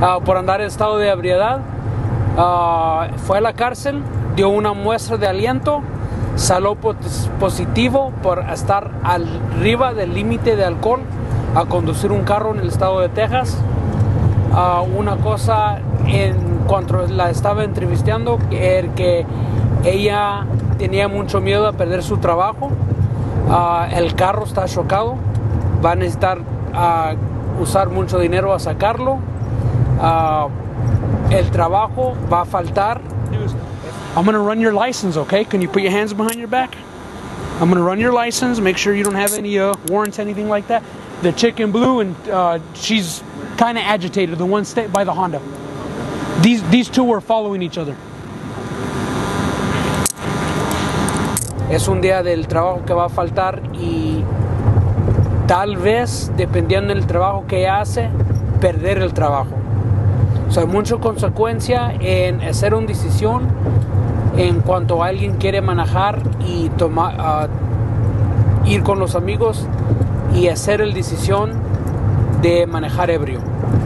por andar en estado de ebriedad. Fue a la cárcel, dio una muestra de aliento, salió positivo por estar arriba del límite de alcohol a conducir un carro en el estado de Texas. Una cosa en cuanto la estaba entrevistando era que ella tenía mucho miedo a perder su trabajo. El carro está chocado, va a necesitar usar mucho dinero a sacarlo. El trabajo va a faltar. I'm going to run your license, okay? Can you put your hands behind your back? I'm going to run your license, make sure you don't have any warrants, anything like that. The chick in blue, and she's kind of agitated, the one by the Honda. These two were following each other. Es un día del trabajo que va a faltar y tal vez, dependiendo del trabajo que ella hace, perder el trabajo. O sea, hay mucha consecuencia en hacer una decisión en cuanto a alguien quiere manejar y ir con los amigos y hacer la decisión de manejar ebrio.